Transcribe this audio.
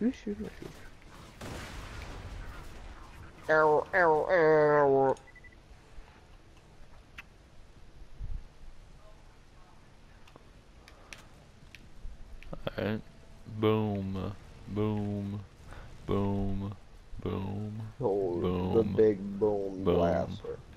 Who's shooting at you? Ow, ow, ow. Alright. Boom. Boom. Boom. Boom. Oh, the Boom. big boom Boom. blaster.